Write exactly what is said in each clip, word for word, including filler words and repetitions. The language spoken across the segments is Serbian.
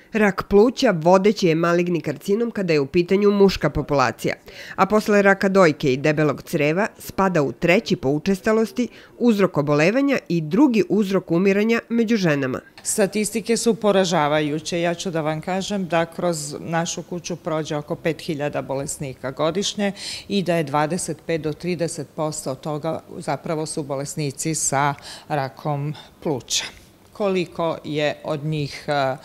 Rak pluća vodeći je maligni karcinom kada je u pitanju muška populacija, a posle raka dojke i debelog creva spada u treći po učestalosti, uzrok obolevanja i drugi uzrok umiranja među ženama. Statistike su poražavajuće. Ja ću da vam kažem da kroz našu kuću prođe oko pet hiljada bolesnika godišnje i da je dvadeset pet do trideset posto od toga zapravo su bolesnici sa rakom pluća. Koliko je od njih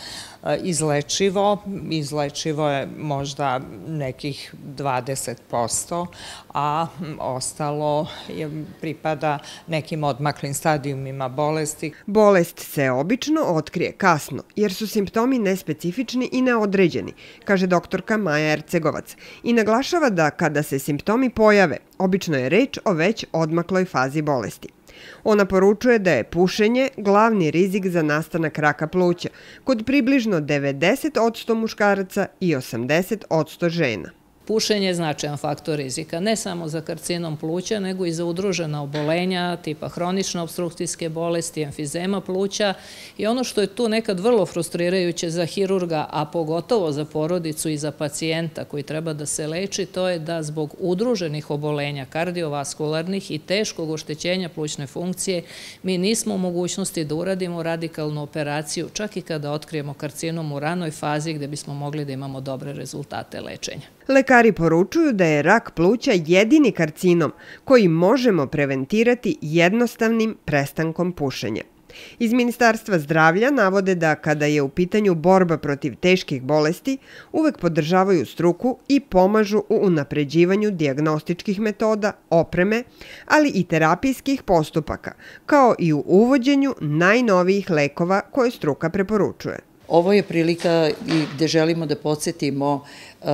izlečivo? Izlečivo je možda nekih dvadeset posto, a ostalo pripada nekim odmaklim stadijumima bolesti. Bolest se obično otkrije kasno, jer su simptomi nespecifični i neodređeni, kaže doktorka Maja Ercegovac, i naglašava da kada se simptomi pojave, obično je reč o već odmakloj fazi bolesti. Ona poručuje da je pušenje glavni rizik za nastanak raka pluća kod približno devedeset posto muškaraca i osamdeset posto žena. Pušenje je značajan faktor rizika, ne samo za karcinom pluća, nego i za udružena obolenja tipa hronične opstrukcijske bolesti, emfizema pluća i ono što je tu nekad vrlo frustrirajuće za hirurga, a pogotovo za porodicu i za pacijenta koji treba da se leči, to je da zbog udruženih obolenja kardiovaskularnih i teškog oštećenja plućne funkcije mi nismo u mogućnosti da uradimo radikalnu operaciju čak i kada otkrijemo karcinom u ranoj fazi gde bismo mogli da imamo dobre rezultate lečenja. Lekari poručuju da je rak pluća jedini karcinom koji možemo preventirati jednostavnim prestankom pušenja. Iz Ministarstva zdravlja navode da kada je u pitanju borba protiv teških bolesti, uvek podržavaju struku i pomažu u unapređivanju dijagnostičkih metoda, opreme, ali i terapijskih postupaka, kao i u uvođenju najnovijih lekova koje struka preporučuje. Ovo je prilika gde želimo da podsjetimo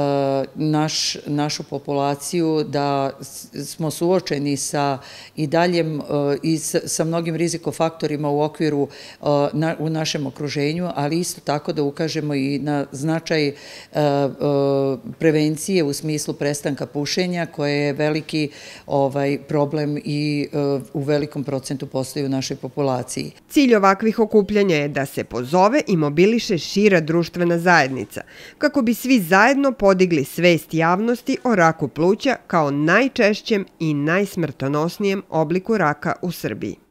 našu populaciju da smo suočeni sa i daljem i sa mnogim rizikofaktorima u okviru u našem okruženju, ali isto tako da ukažemo i na značaj prevencije u smislu prestanka pušenja, koje je veliki problem i u velikom procentu postoji u našoj populaciji. Cilj ovakvih okupljanja je da se pozove i mobiliše šira društvena zajednica, kako bi svi zajedno podigli svest javnosti o raku pluća kao najčešćem i najsmrtonosnijem obliku raka u Srbiji.